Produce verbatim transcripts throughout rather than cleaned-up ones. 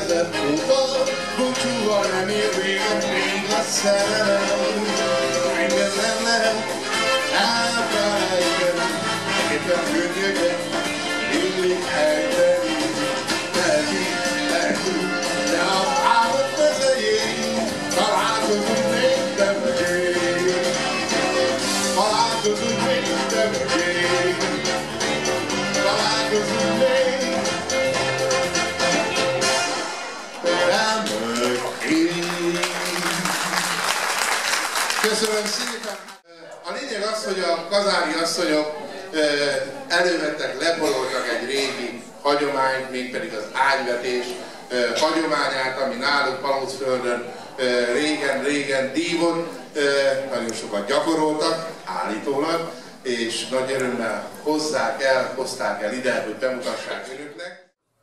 vezet úton, búcsúval nem ér véget, még a szerelem. Engem nem lehet elfelejteni, éppen könnyöket illik ejteni. Lelki, lelki, de az állat mezején találkozunk még többé. Találkozunk még többé. Találkozunk még köszönöm szépen! A lényeg az, hogy a kazári asszonyok elővettek, leporoltak egy régi hagyományt, mégpedig az ágyvetés hagyományát, ami náluk Palócföldön régen-régen dívott, nagyon sokat gyakoroltak, állítólag, és nagy örömmel hozzák el, hozták el ide, hogy bemutassák önöknek.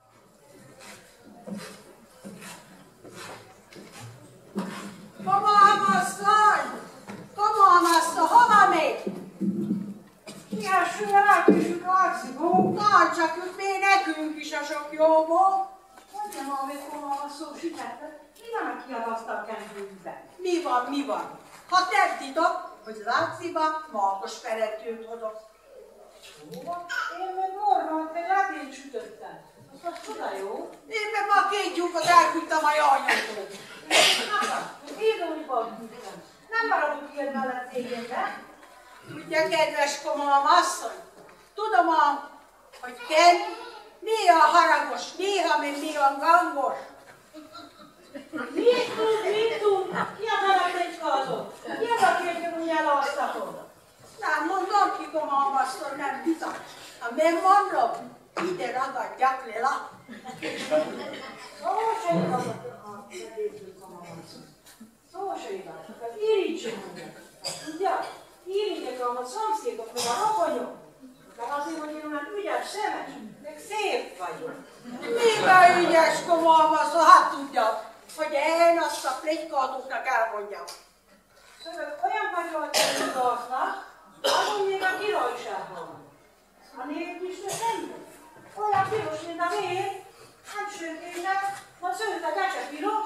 Kamalmasztany! Kamalmasztany, hova megy? Ilyesően elkésünk alszigunk, tartsak ők még nekünk is a sok jóból. Mondjam, amit kamalmasztany sütettek, mi nem kiadasztak kendőjükbe? Mi van, mi van? Ha tettitok, hogy Láciba Markos Ferencőt hozok. Én meg Normánt meg Lábét sütöttem. Az csoda jó. Én meg ma két lyukot elküldtem a jajnyomtól. Íróiban küldtem. Nem maradok ilyen mellett égenbe. Tudja, kedves komolom asszony, tudom, hogy Ken néha haragos, néha még néha gangos. Mit tud, mit tud? Ki a harag egy kazon? Ki az a kérdőn úgy elasztatom? Nem mondom ki, komolom asszony, nem bizony. Ha nem mondom, ide ragadjak le la. Szóval se igazak a nedészünk, komolom asszony. Szóval se igazak, az irigysen mondják. Tudja? Irigyek a szomszédok, meg a rokonyok. De azért, hogy én olyan ügyes, szemes, meg szép vagyok. Miben ügyes, komolom asszony? Hát tudja, hogy én azt a pletykadóknak elmondjam. Szóval olyan vagyok, mint aznak, azon még a királyságban. A név is nem. Olyan piros, mint a vér, nem sőkének, a szőzeg se piros.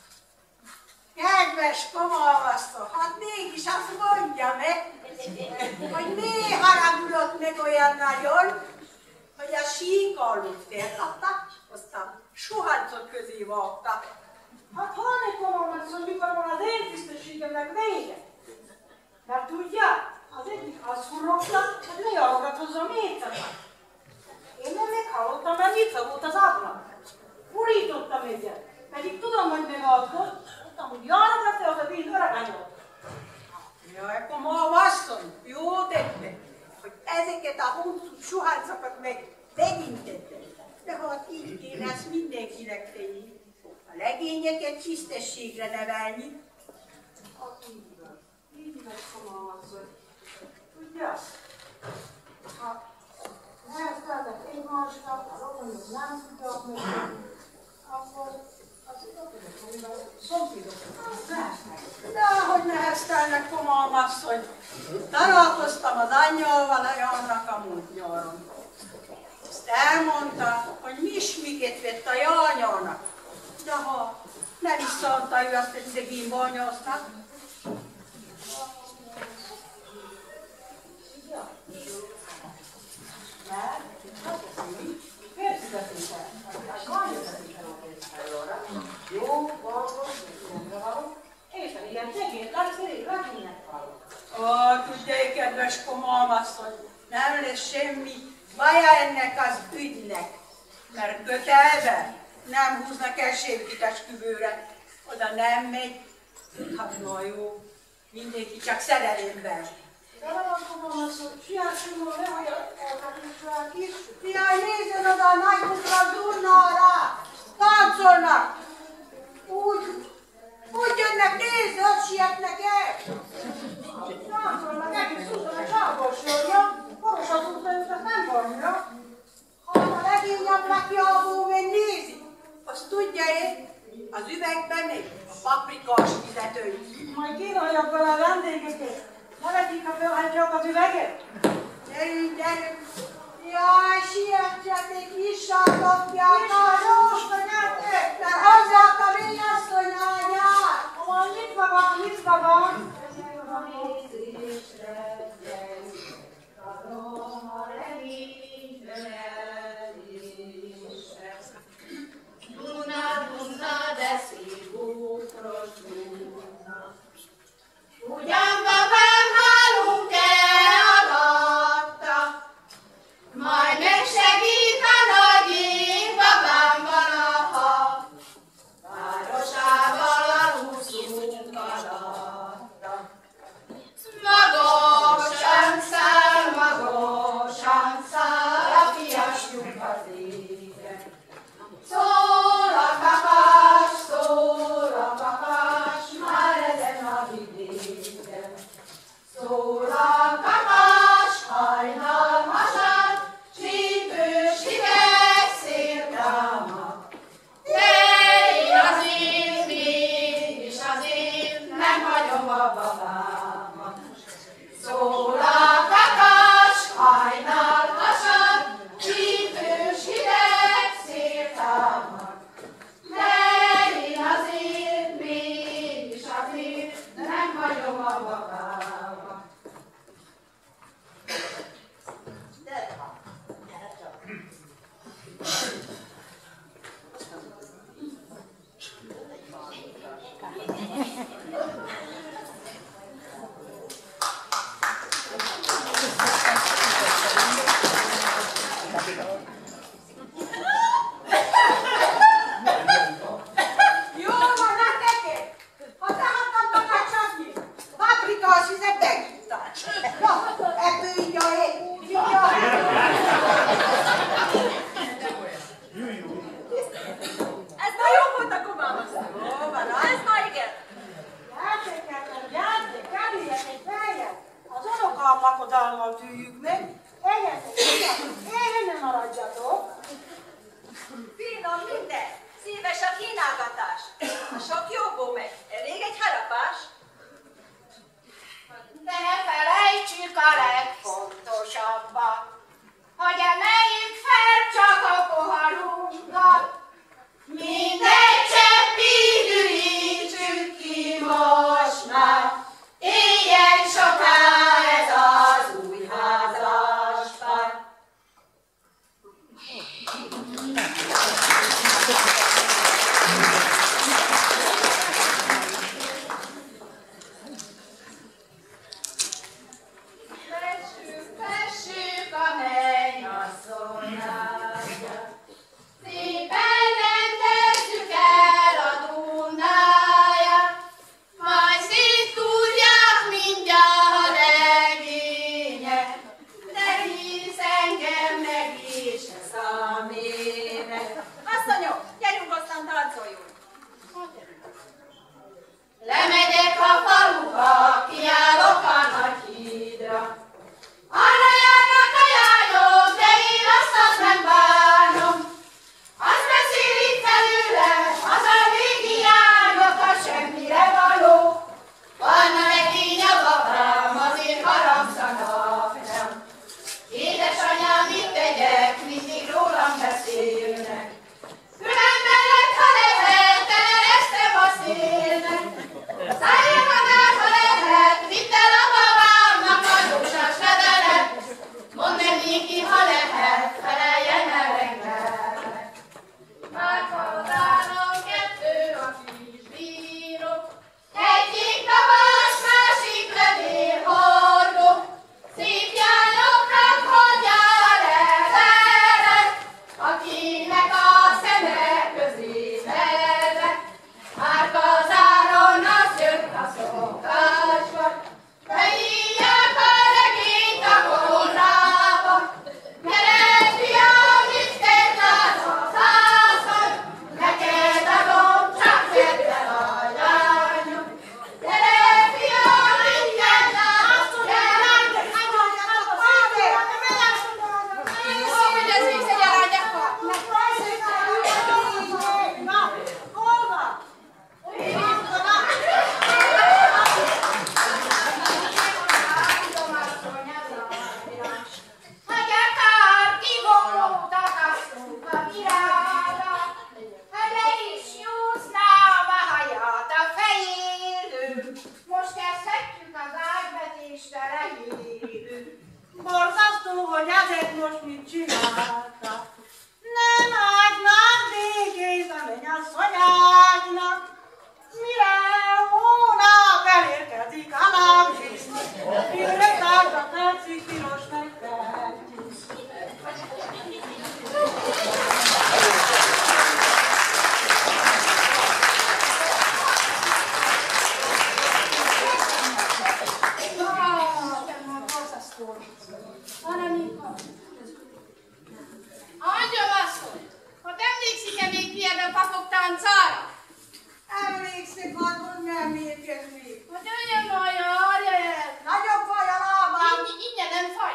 Kedves komalmasztó, hát mégis azt mondja meg, hogy miért haragudott meg olyan nagyon, hogy a síkallót féltattak, aztán suhancok közé vágtak. Hát hol egy komalmasztó, mikor van az én tisztességemnek vége? Mert tudja, az egyik az hurrogta, hogy lejárogat hozzá a méceket. Én nem meghallottam, mert nyitva volt az ablak. Furítottam egyet, pedig tudom, hogy megalkott, tudtam, hogy járogat-e az a víz öreganyag. Jaj, komolom asszony, jó tette, hogy ezeket a hosszú suháncokat meg megintettem. De ha így kéne, ezt mindenkinek tenni. A legényeket tisztességre nevelni. Hát így van, így van, komolom asszony. Tudja? Ha nehezteltek egymásnak, a rokonok nem tudják meg, akkor az rokonok, a szomszédoknak neheztelnek. Dehogy neheztelnek, komolom asszony. Találkoztam az anyjával a Jannak a múlt nyáron. Azt elmondta, hogy mismiket vett a jányának. De ha nem is szánta ő azt egy szegény bányásznak. Mert azt mondjuk, félszületünk el, a kanyarvetés elolvésfelóra, jó, valós, mindenre való, és a ilyen segélyt legszerűbb, legénynek való. Ó, tudjai, kedves komalmasszony, nem lesz semmi baja ennek az ügynek, mert kötelbe nem húznak el semmit esküvőre, oda nem megy, hát na jó, mindenki csak szerelemben. De van akkor az, hogy siászuló le, hogy a kis. Jaj, nézzen oda a nagybukra durnára! Táncolnak! Úgy, úgy jönnek, nézd, ott sietnek el! Táncolnak, egész úton a csából sorja, koros az úton, azt nem vonja. Ha a legényebb lakjából meg nézi, azt tudja én, az üvegben még a paprikás vizet önt. Majd kínálják vele a vendégeket. Ne vetik a fölhagyják az üveget? Gyerünk, gyerünk! Jaj, sietsetek, nyissátok ki a karos! Mert Szálljanak, ha lehet, vidd el a babámnak a dúsas levelet. Mondd neki, ha lehet, feleljen el reggel. Már hazáron kettő a kis bírok, egyik tavas, másik levélhordó. Szép jányoknak hagyja a levelet, akinek a szeme közé vezet. Már kazáron az jött a szokásba, beírják a regényt a korrába. Gyere, fiam, itt kell az házban, neked adom csak kedvel a lányom. Gyere, fiam, itt kell az most kezdhetjük az ágyvetésre rehívő. Borzasztó, hogy ezek most mit csináltak. Nem ágynak végéz a mennyasszonyágynak. Mire hónap elérkezik a lábzsisz, mire társa percig piros megtehetjük. Angyalasszony, hogy emlékszik-e még milyen a papok táncára? Emlékszik, hogy nem érkezni. Hogy jöjjön majd a harja el. Nagyobb vagy a lábám. Így, így nem faj.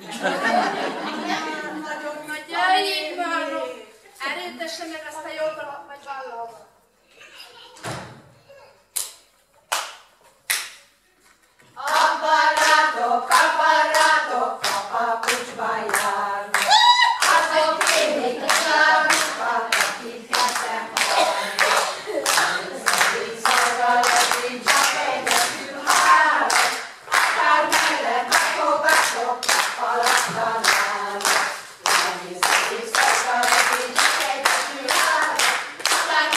Nem nagyobb, Majd jöjjék már, erőtesse meg azt a jobbra, vagy vállalva. Aparrátok, aparrátok, kapapucsban járnak. Azok mindig kiszállnak, akik eszem halnak. Szedik szorgalmazik, csak egyetül hálnak. Akár mellett kapogatok, kapalatlan állnak. Szedik szorgalmazik, csak egyetül hálnak. Akár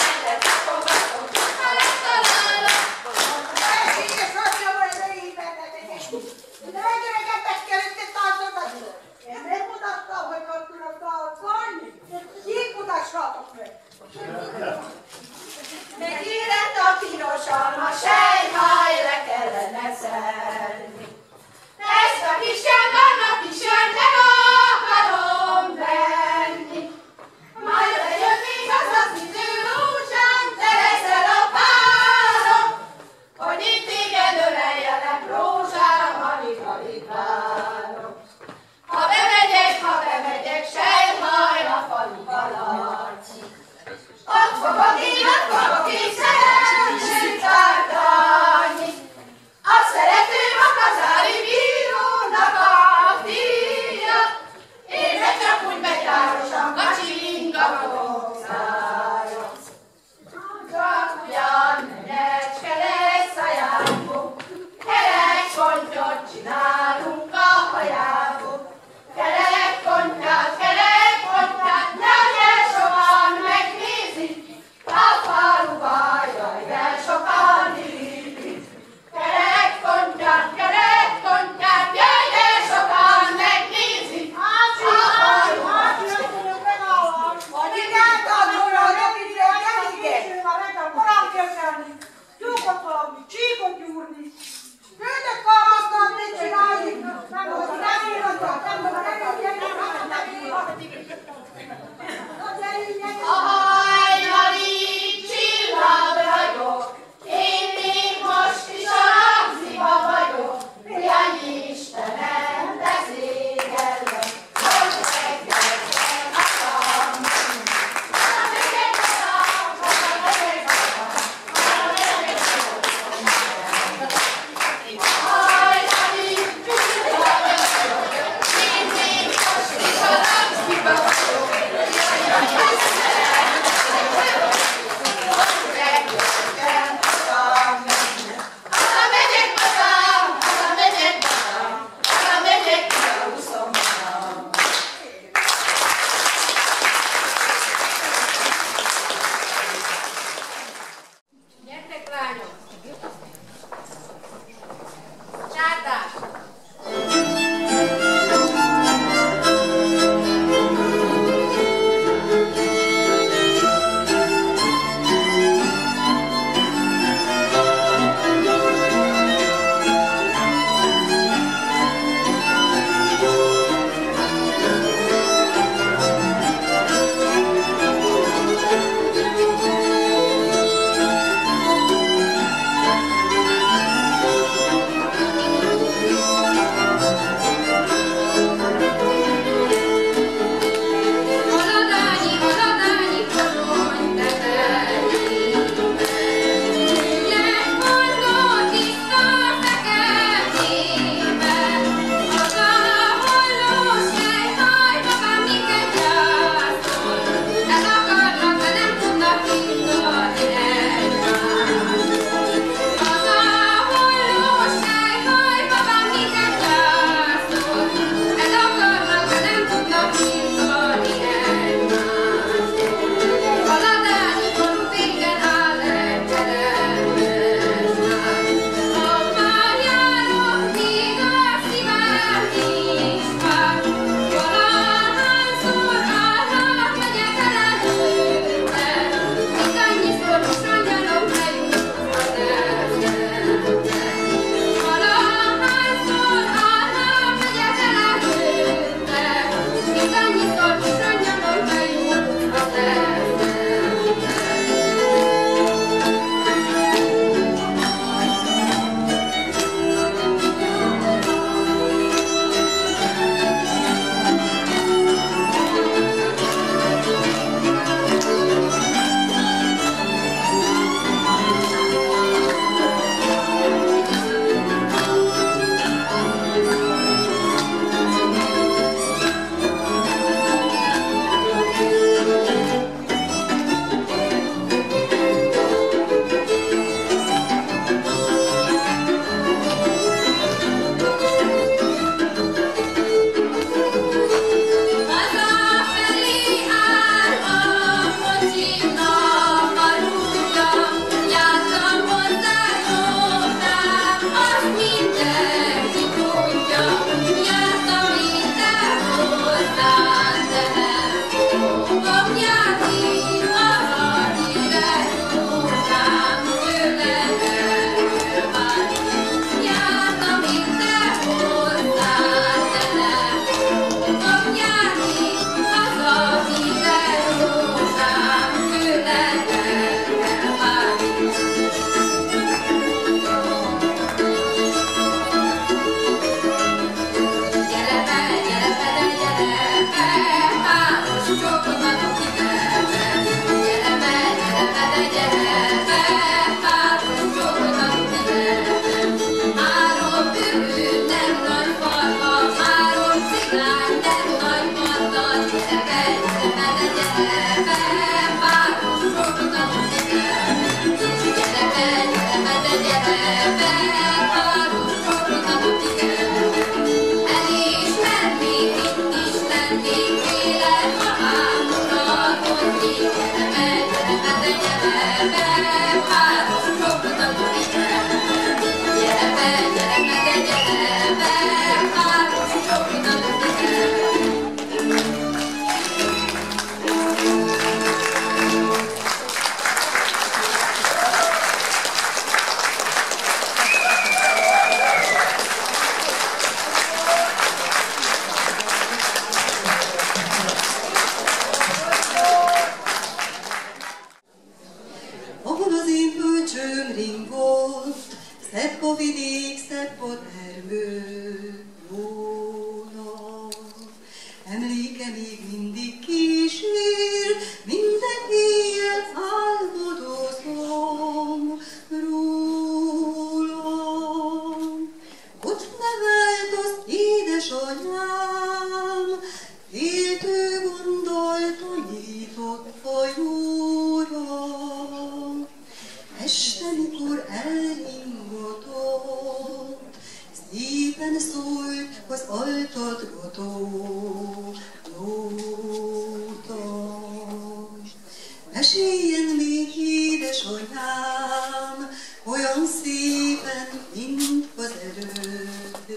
bölcsőm ringott, szebb a vidék, szebb a termő volna. Emléke még mindig kísér, minden éjjel álmodozom rólam. Ott nevelt az édesanyám, féltő gondolta nyitott hajóra. Este, mikor elringatott, szépen szólt az altatgató nóta. Meséljen még, édesanyám, olyan szépen, mint az előtt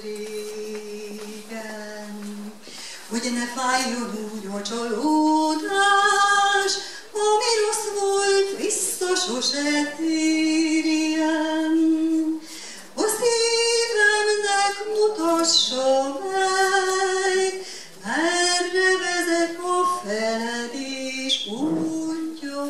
régen, hogy ne fájjon úgy a csalódás, ami rossz volt, vissza sose térjen. A szívemnek mutassa meg, merre vezet a feledés útja.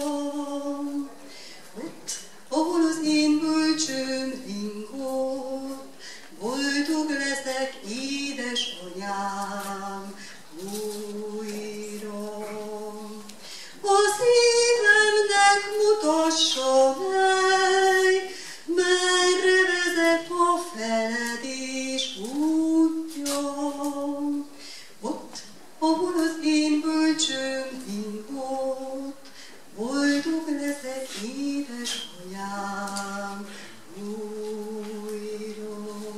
Ott, ahol az én bölcsőm ringott, boldog leszek, édesanyám, újra. A szívemnek mutassa meg, merre vezet a feledés útja. Ott, ahol az én bölcsőm ringott, boldog leszek, édesanyám, újra.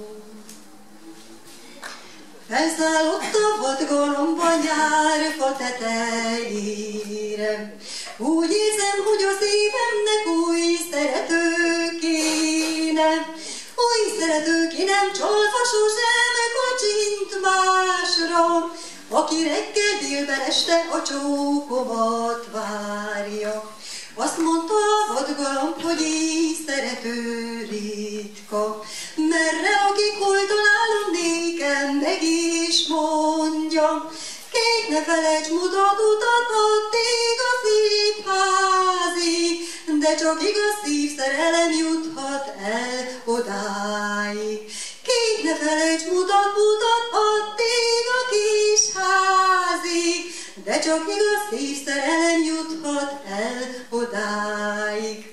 Felszállott a vadgalomba nyárfa tetejére, úgy érzem, hogy a szívemnek új szerető kéne. Új szerető kénem, csalva sosem kacsint másra, aki reggel délben este a csókomat várja. Azt mondta a vadgalamb, hogy így szerető ritka, merre akik hol találom nékem, meg is mondja. Kék, ne felejts, mutat utat addig a szép házig, de csak igaz szívszerelem juthat el odáig. Kék, ne felejts, mutat utat addig a kis házig, de csak igaz szívszerelem juthat el odáig.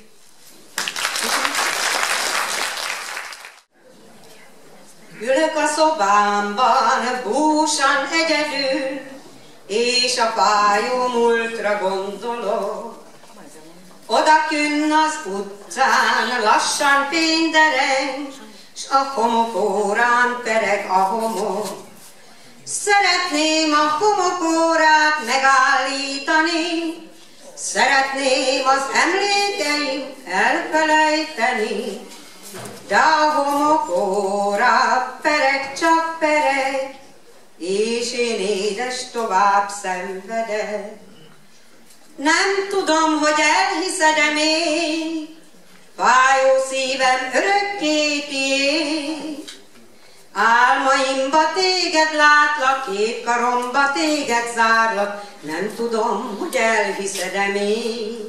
Ülök a szobámban, búsan egyedül, és a fájó múltra gondolok. Odakünn az utcán lassan fénydereng, s a homokórán pereg a homok. Szeretném a homokórát megállítani, szeretném az emlékeim elfelejteni, de a homokóra pereg csak pereg, és én édes tovább szenvedek. Nem tudom, hogy elhiszed-e még, fájó szívem örökké tiéd. Álmaimba téged látlak, két karomba téged zárlak, nem tudom, hogy elhiszed-e még.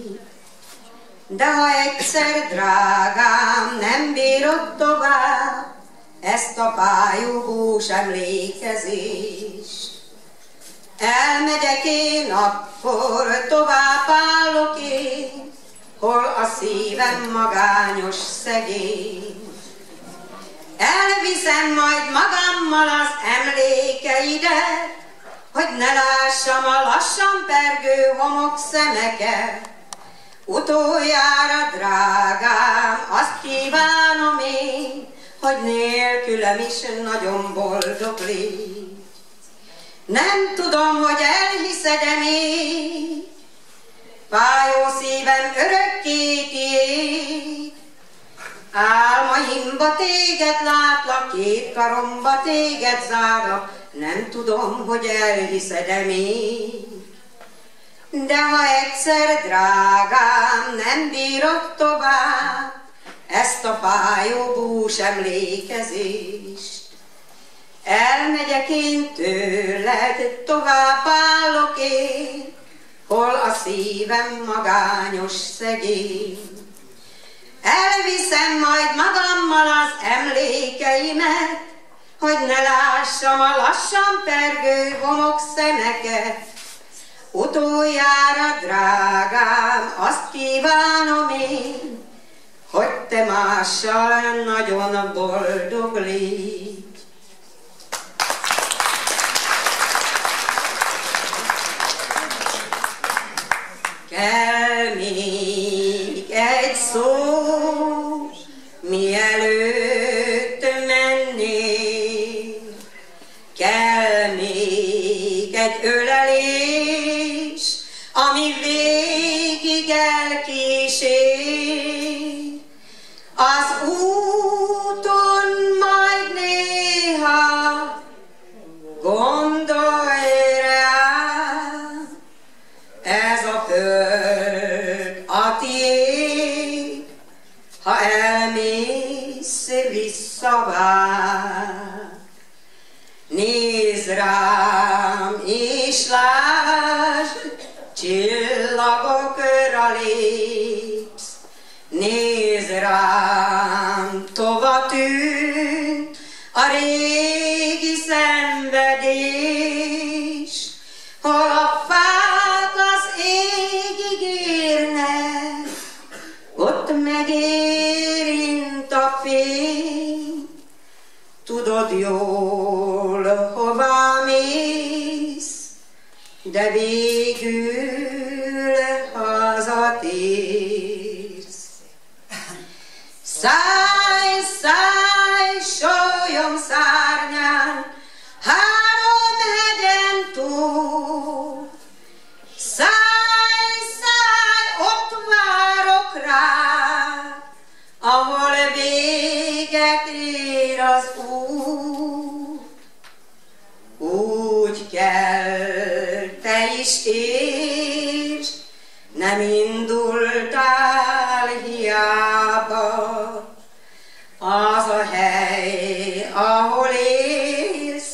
De ha egyszer, drágám, nem bírod tovább ezt a fájó hús emlékezést, elmegyek én, akkor tovább állok én, hol a szívem magányos szegény. Elviszem majd magammal az emlékeidet, hogy ne lássam a lassan pergő homok szemeket. Utoljára, drágám, azt kívánom én, hogy nélkülem is nagyon boldog légy. Nem tudom, hogy elhiszed-e még, fájó szívem örökké tiéd. Álmaimba téged látlak, két karomba téged zárlak, nem tudom, hogy elhiszed-e még. De ha egyszer, drágám, nem bírod tovább ezt a fájó bús emlékezést, elmegyek én tőled, tovább állok én, hol a szívem magányos szegény. Elviszem Viszem majd magammal az emlékeimet, hogy ne lássam a lassan pergő homok szemeket. Utoljára, drágám, azt kívánom én, hogy te mással nagyon boldog légy. Kell még egy szó, mielőtt mennél, kell még egy ölelés, ami végig elkísér. Az úton majd néha gondolj rám, ez a föld a tiéd, ha elmész visszavár. Nézd rám és lásd, csillagokra lépsz. Nézd rám, tova tűnt a régi szenvedés, hol a fák az égig érnek, ott megérint a fény. Tudod jól, hova mész, de végül hazatérsz. Szállj, szállj, sólyom szárnyán, három hegyen túl. Szállj, szállj, ott várok rád, ahol véget ér az út. Úgy kell, te is értsd, nem indultál hiába. Az a hely, ahol élsz,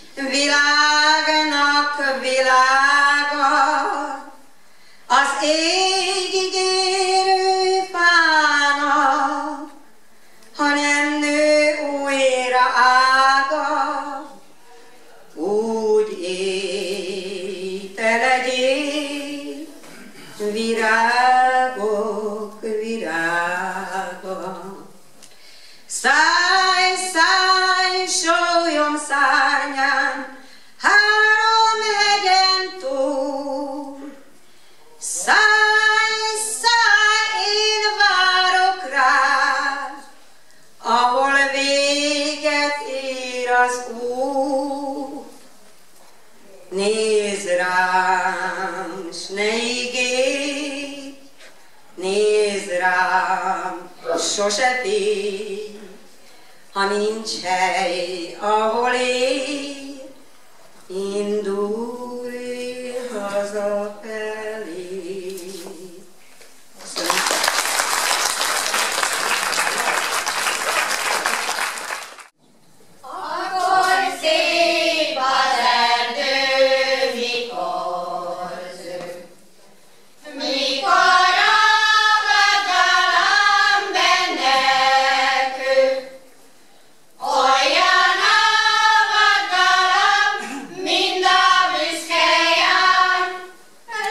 világnak világa, az égig érő fának, ha nem nő újra ága. Úgy élj, te legyél, virágok virága. Szállj, szállj, sólyom szárnyán, három hegyen túl. Szállj, szállj, én várok rád, ahol véget ér az út. Nézd rám, s ne ígérj, nézd rám, sose félj, ha nincs hely, ahol él, indulj hazafelé. Köszönöm. Akkor szép az erdő, mikor zöld, mikor a vadalom benne köt. Olyan a vadalom, mind a büszke jár,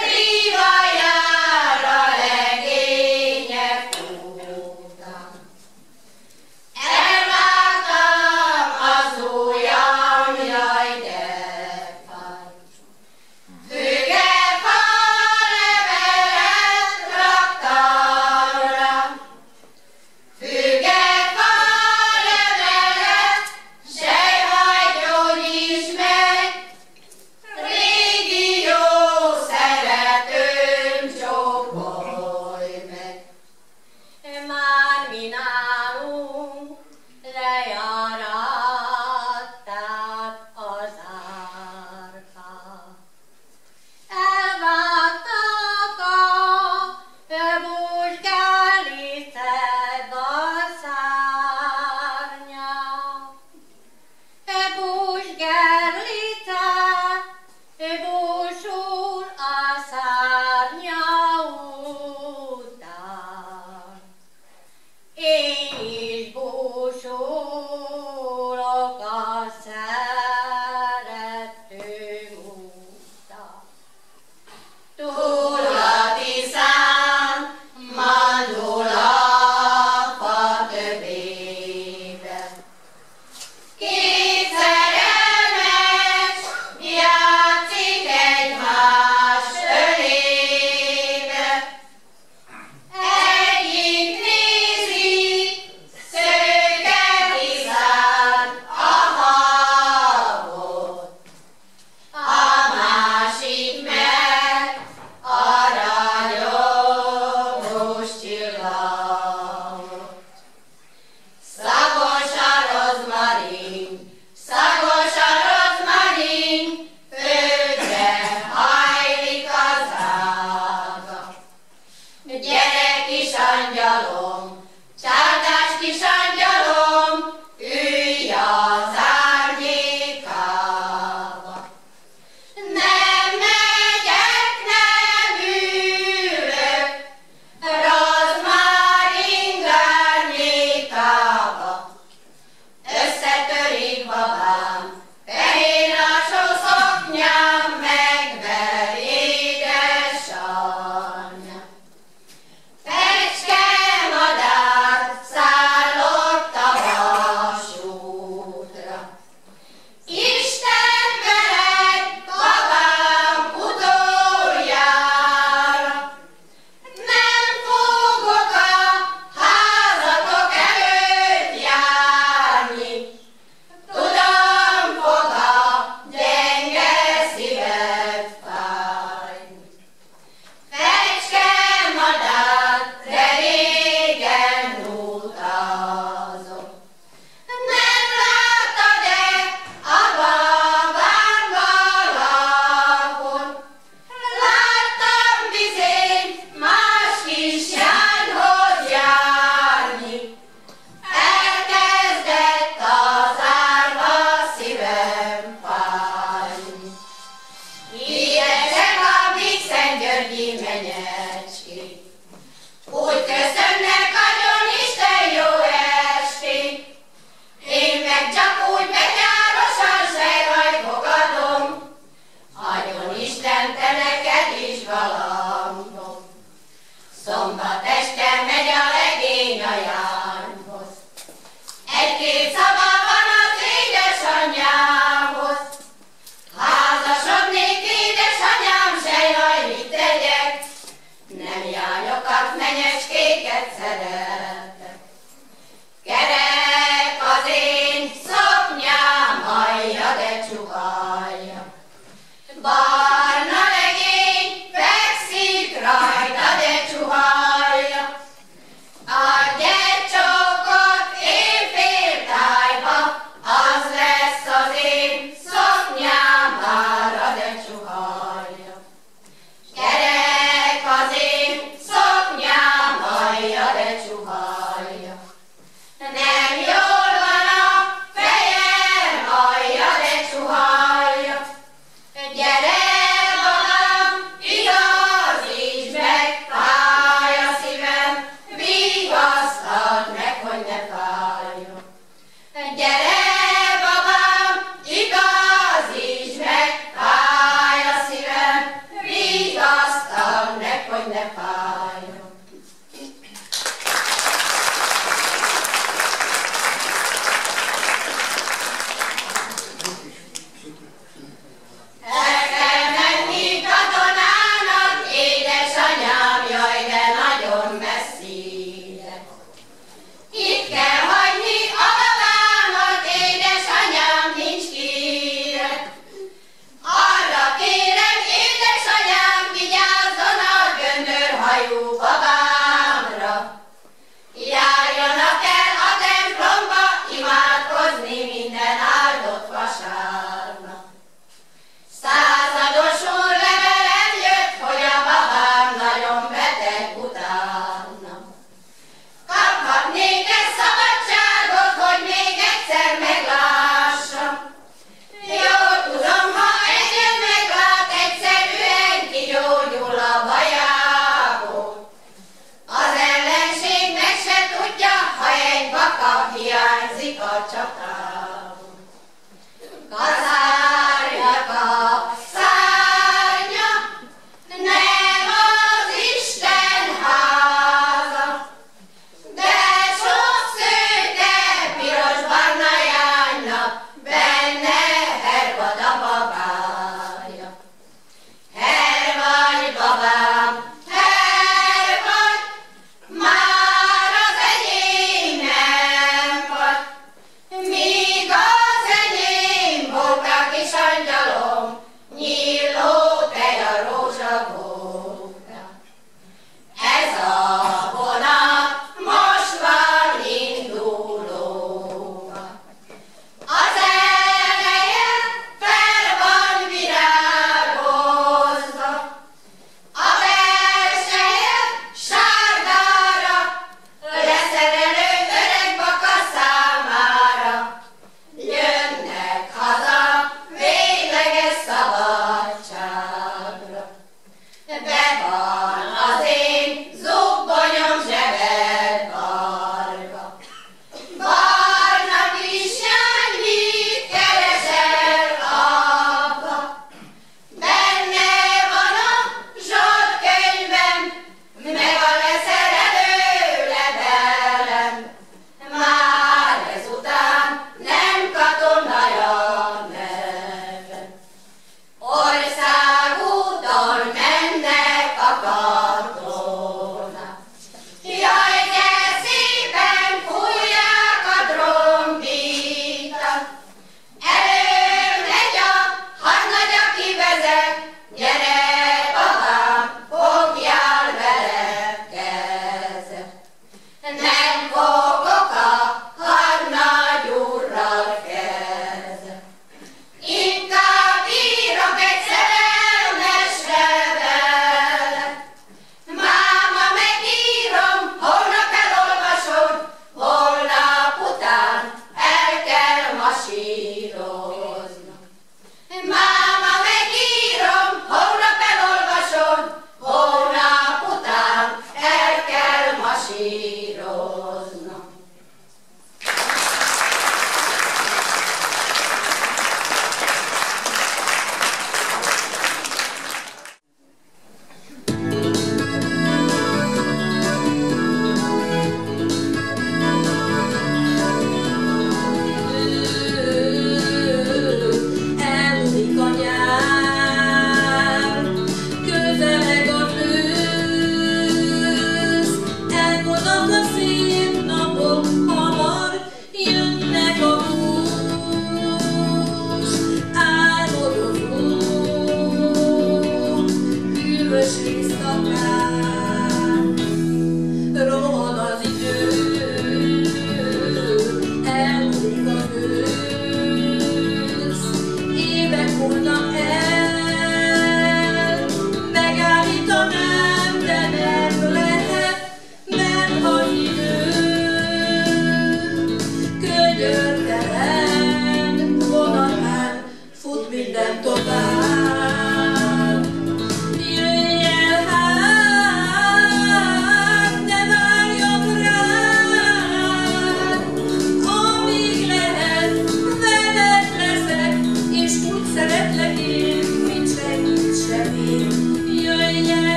Masírozni.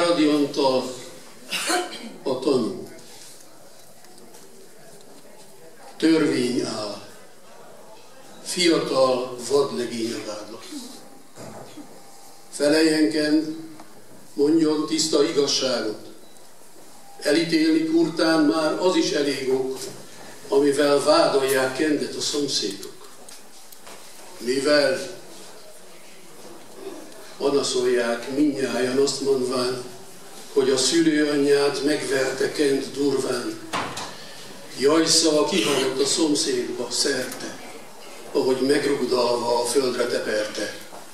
Váradi Antal, a tanú. Törvény áll, fiatal vadlegény a vádlott. Feleljenken, mondjon tiszta igazságot. Elítélni kurtán már az is elég ok, amivel vádolják Kendet a szomszédok. Mivel panaszolják mindnyájan azt mondván, hogy a szülőanyját megverte Kent durván. Jajszava kihalt a szomszédba szerte, ahogy megrugdalva a földre teperte.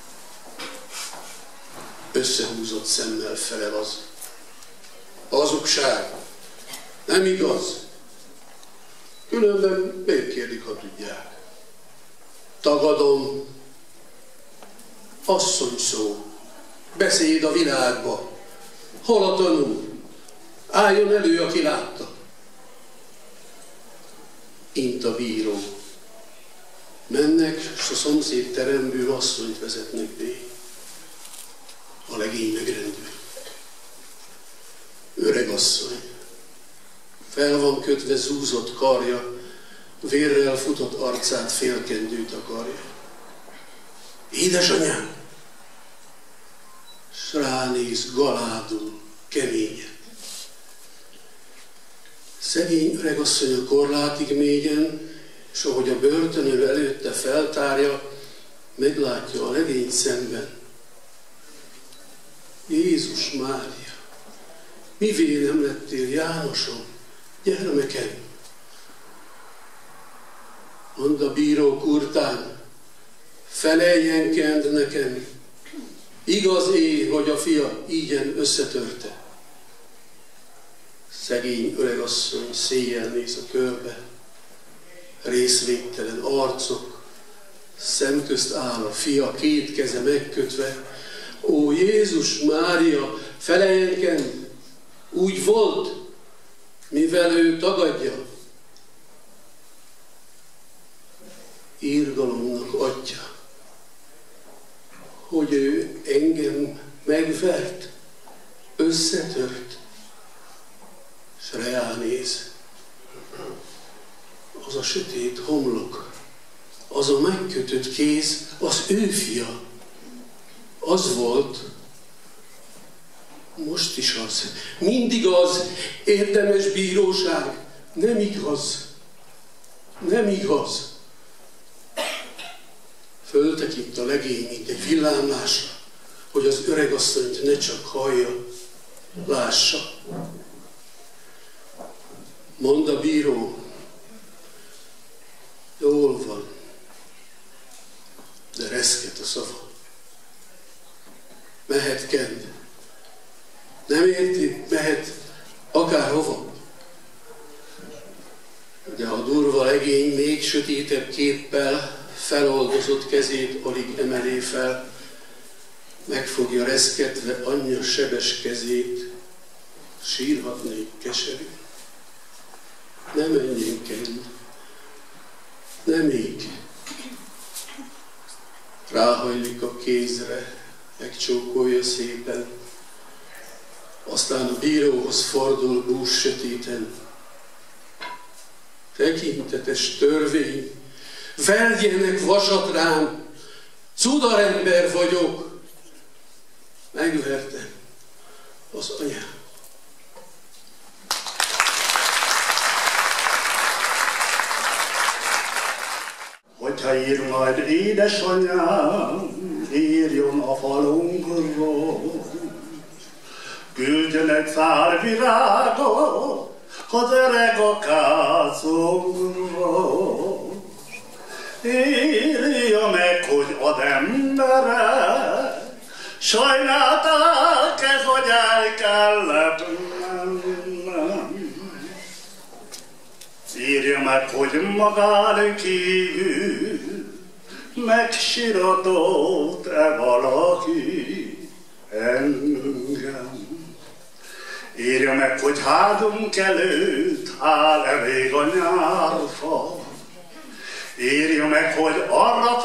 Összehúzott szemmel felel az. Hazugság. Nem igaz. Különben miért kérdik, ha tudják? Tagadom. Asszony szó. Beszéd a világba. Hol a tanú? Álljon elő, aki látta. Int a bíró. Mennek, s a szomszéd teremből asszonyt vezetnek bé. A legény megrendül. Öreg asszony. Fel van kötve zúzott karja, vérrel futott arcát félkendő takarja. Édesanyám! S ránéz galádul, keményen. Szegény öregasszony a korlátig mélyen, s ahogy a börtönőr előtte feltárja, meglátja a legény szemben. Jézus Mária, mivé nem lettél Jánosom, gyermekem? Mondd a bíró kurtán, feleljen Kend nekem, igaz é, hogy a fia ígyen összetörte. Szegény öregasszony széjjel néz a körbe, részvédtelen arcok, szemközt áll a fia két keze megkötve. Ó Jézus Mária, feleljen Kend, úgy volt, mivel ő tagadja. Irgalomnak atya, hogy ő engem megvert, összetört, s ránéz. Az a sötét homlok, az a megkötött kéz, az ő fia. Az volt, most is az, mindig az, érdemes bíróság, nem igaz, nem igaz. Föltekint a legény, mint egy villámlásra, hogy az öregasszonyt ne csak hallja, lássa. Mond a bíró, jól van, de reszket a szava. Mehet Kend. Nem érti, mehet akárhova. De a durva legény még sötétebb képpel feloldozott kezét alig emelé fel, megfogja reszketve anyja sebes kezét, sírhatnék keserű. Ne menjél, Kend, ne még. Ráhajlik a kézre, megcsókolja szépen, aztán a bíróhoz fordul bús sötéten. Tekintetes törvény, verjenek vasat rám, cudarember vagyok, megvertem az anyám. Hogyha ír majd édesanyám, írjon a falunkról, küldjön egy szárvirágot az öreg akácunkról. Írja meg, hogy ad emberek, sajnálták-e, hogy el kellett mennem. Írja meg, hogy magán kívül megsiratott-e valaki engem. Írja meg, hogy házunk előtt áll elég a nyárfa. Írja meg, hogy arra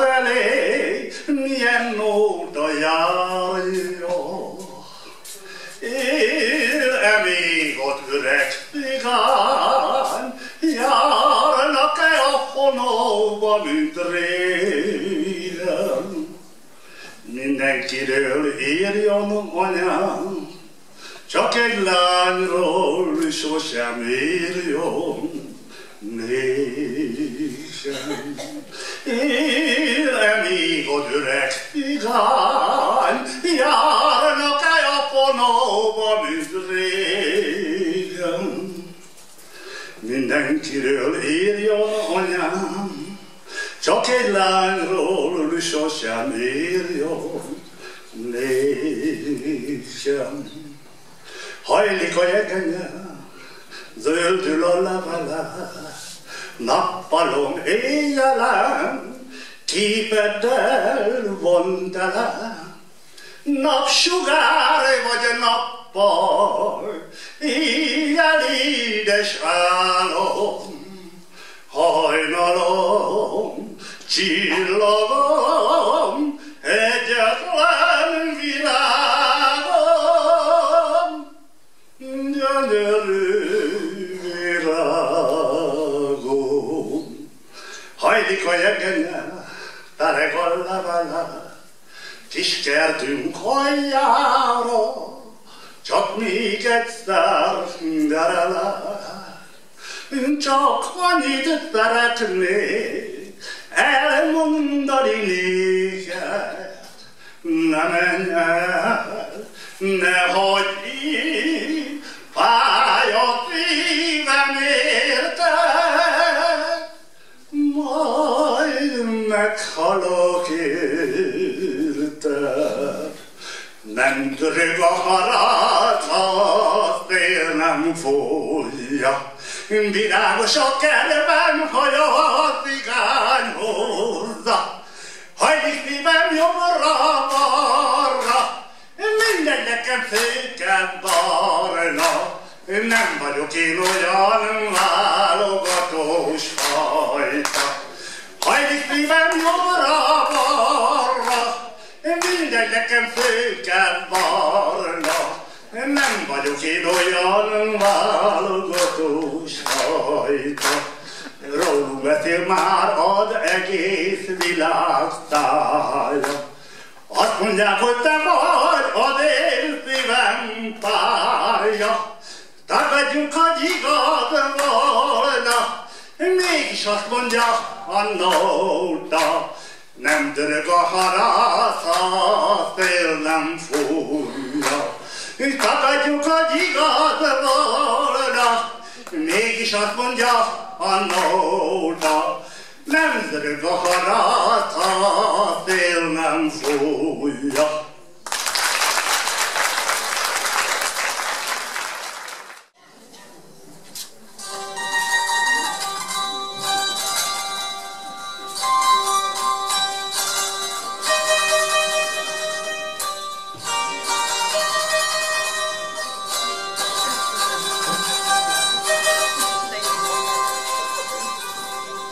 felé milyen nóta járja. él-e még ott öreg cigány, járnak-e a fonóba, mint régen? Mindenkiről írjon anyám, csak egy lányról sosem írjon nékem. Él-e még ott öreg cigány, járnak-e a fonóba, mint régen? Mindenkiről írjon anyám, csak egy lányról sosem írjon nékem. Hajlik a jegenye, zöldül a levele, nappalom éjjelen, képeddel von tele. Napsugár vagy nappal, éjjel édes álom, hajnalom, csillagom, egyetlen virágom, gyönyörű virágom. Hajlik a jegenye, tereg a levele, kis kertünk hajjára, csak még egyszer gyere le. Csak annyit szeretnék elmondani néked, ne menj el, ne hagyd így, fáj a szívem érted, majd meghalok érted. Nem török a harác, a szél nem fújja, virágos a kertben, hogy a cigány hozza. Hajlik szívem jobbra-balra, mindegy nekem széken barna. Nem vagyok én olyan válogatós fajta. Hajlik szívem jobbra-balra, mindegy nekem széken barna. Nem vagyok én olyan válogatós fajta. Rólunk beszél már az egész világ szája. Azt mondják, hogy te vagy az én szívem párja. Tagadjunk, hogy igaz volna, mégis azt mondja a nóta. Nem dörög a harász, a szél nem fújja. Tagadjuk, hogy igaz volna, mégis azt mondja a nóta. Nem dörög a harász, a szél nem fújja.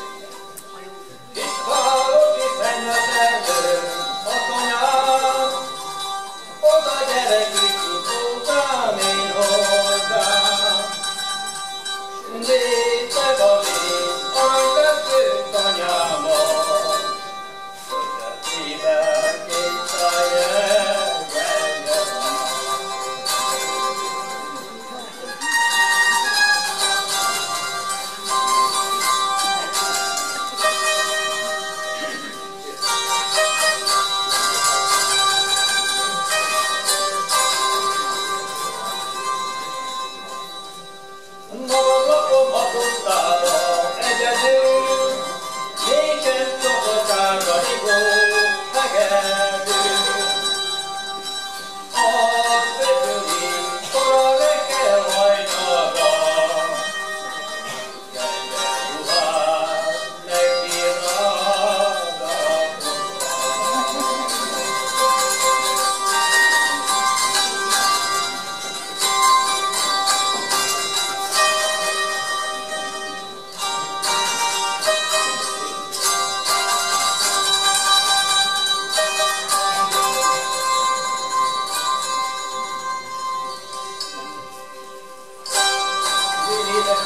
Valaki fenn az erdő, a konyha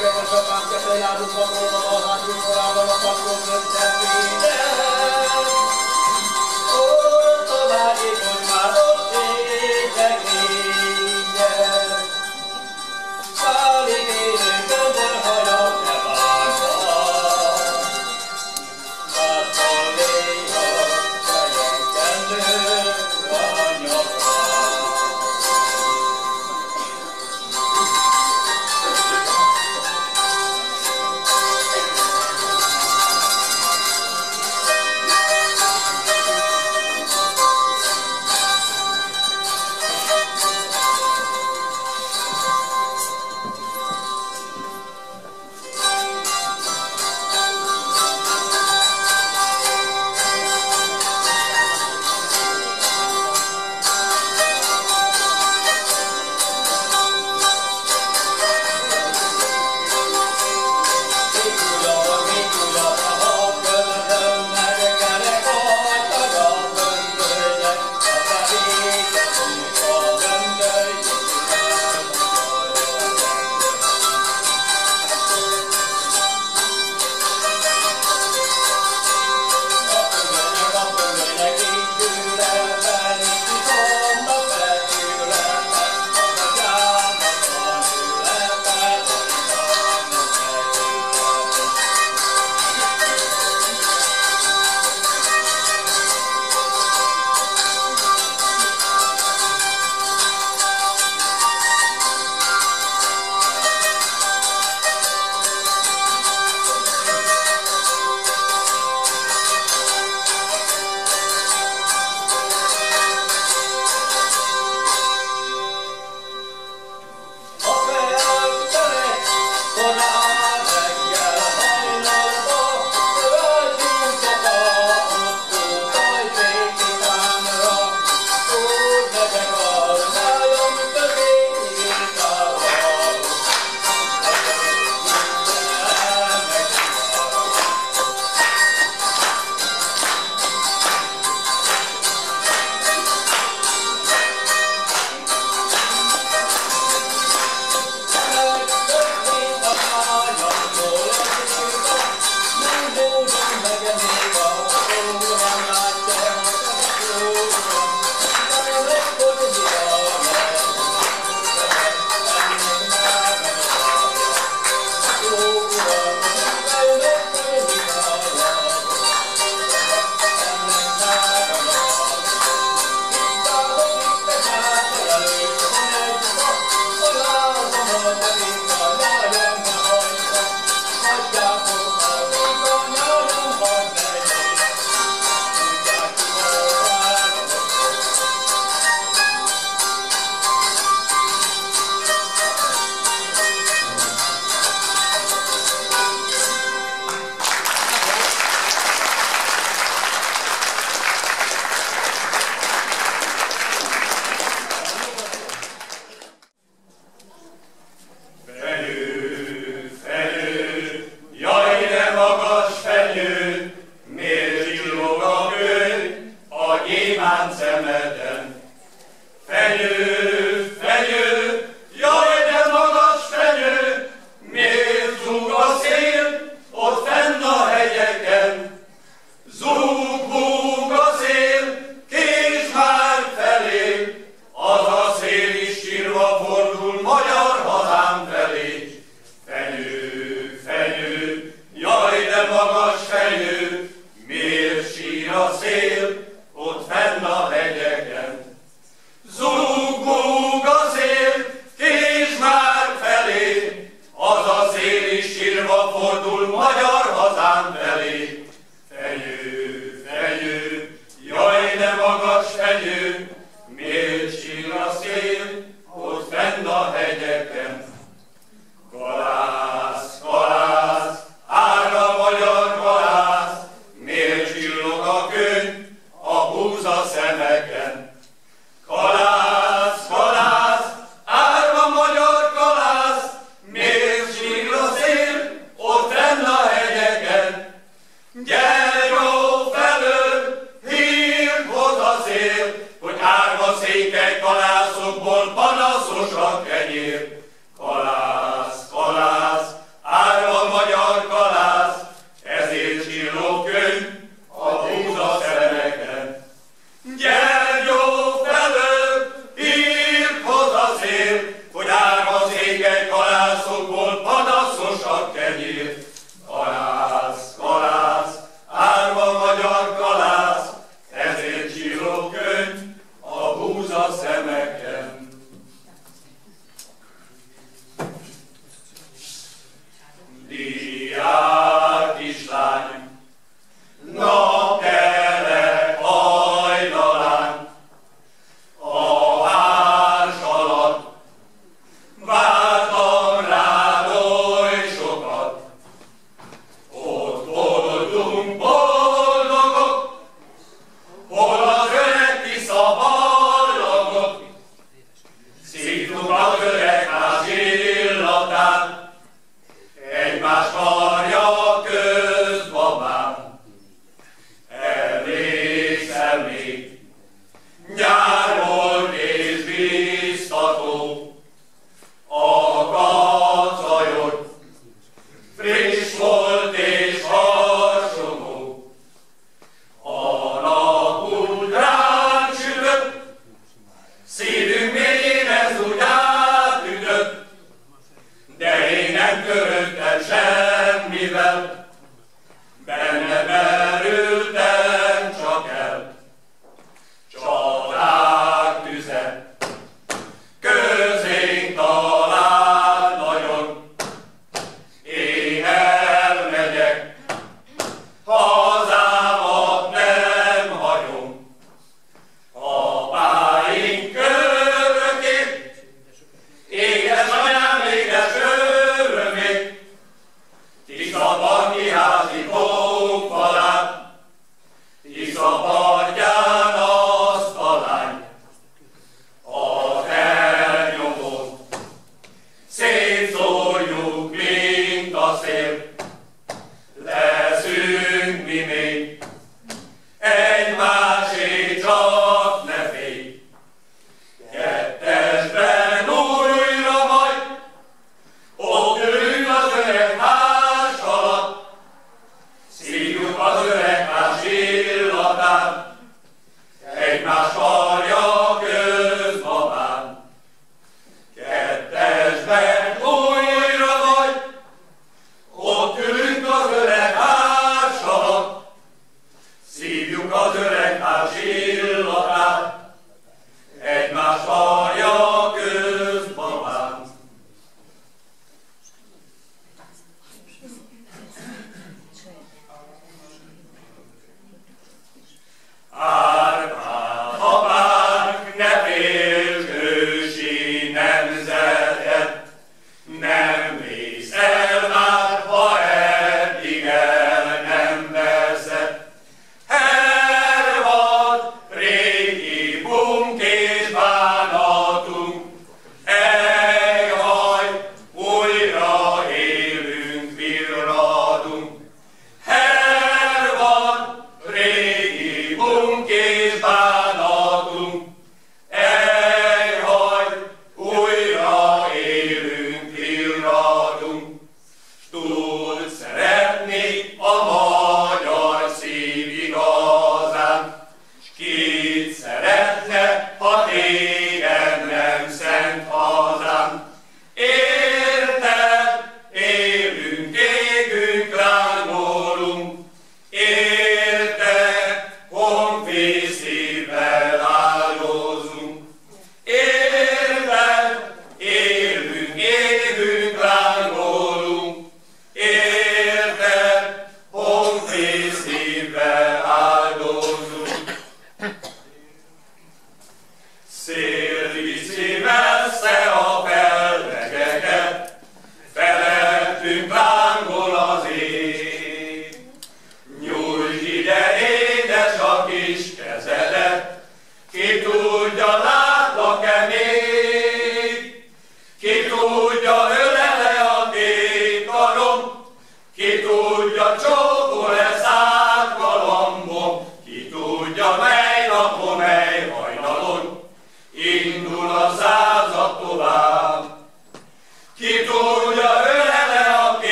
Kalász, kalász,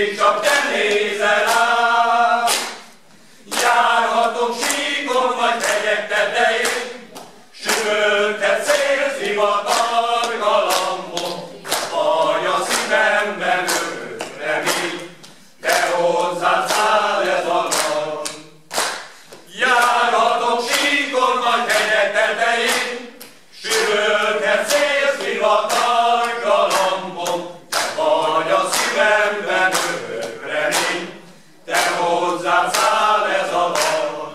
Még csak te nézel rám, járhatok síkon vagy hegyek tetején, süvölthet szélszivatar galambon, vagy a szívemben őt remény, te hozzád száll ez a dal. Járhatok síkon vagy hegyek tetején, süvölthet szélszivatar galambon, vagy a szívemben őt remény, te hozzád száll ez a dal.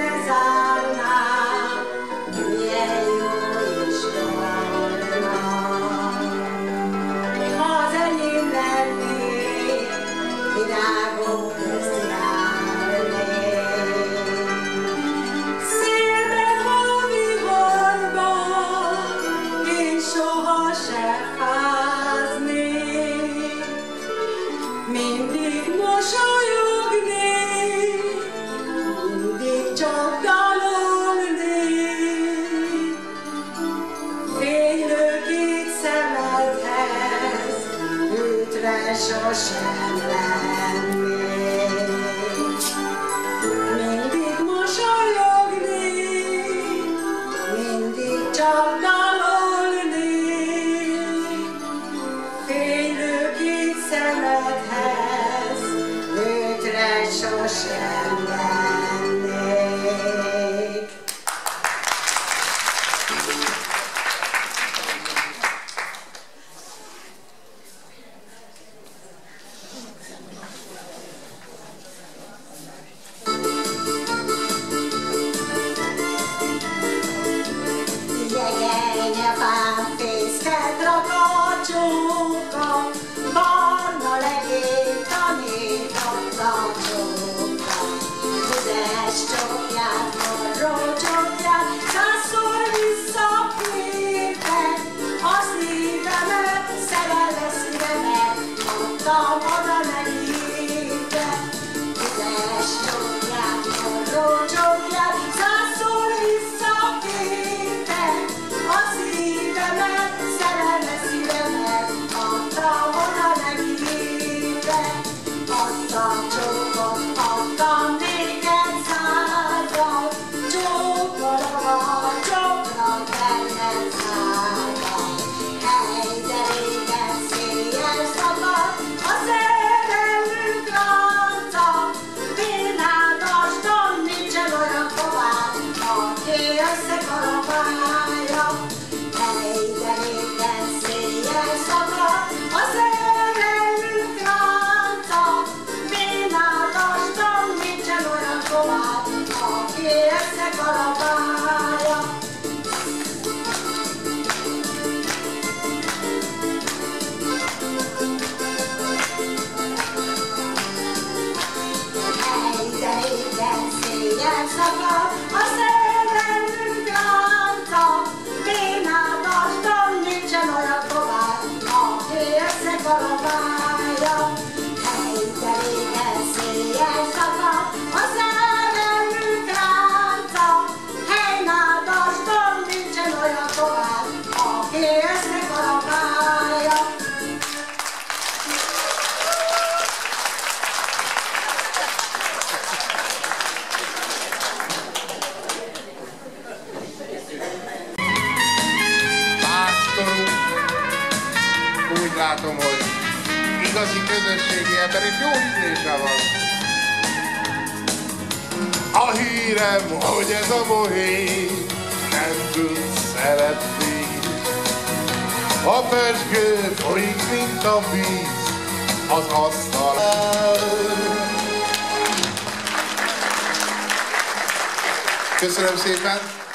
Zárnám, milyen jó és jó volna. sosem lennék. Mindig mosolyogni, mindig csak dalolni, fénylő két szemedhez nőtre sosem lennék. Jegényefán fészket rak a csóka, barna legény tanított a csóka. Üdes csókját, forró csókját, százszor visszakérte, a szívemet, szerelve szívemet, adtam oda megírte. Üdes csókját, forró csókját, százszor visszakérte, a szívemet, szerelme szívemet, adtam oda megírte. Adtam csókot, adtam néked százat, csókolom a csókra benned százat. Hely, de régen széjjel szakadt a szerelmünk lánca, bénádaston nincsen olyan kovács, aki összekalapálja. Hely, de régen széjjel szakadt a szerelmünk lánca, bénádaston nincsen olyan kovács, aki összekalapálja. Hely, de régen széjjel szakadt a szerelmünk lánca, bénádaston nincsen olyan kovács, aki összekalapálja. Hely, de régen széjjel szakadt a szerelmünk lánca, bénádaston nincsen olyan kovács, aki összekalapálja. Pásztorunk, úgy látom, hogy igazi közösségi ember, és jó ízlése van. A hírem, hogy ez a mohén nem tud szeretni. A pezsgő folyik, mint a víz az asztalán. Köszönöm szépen!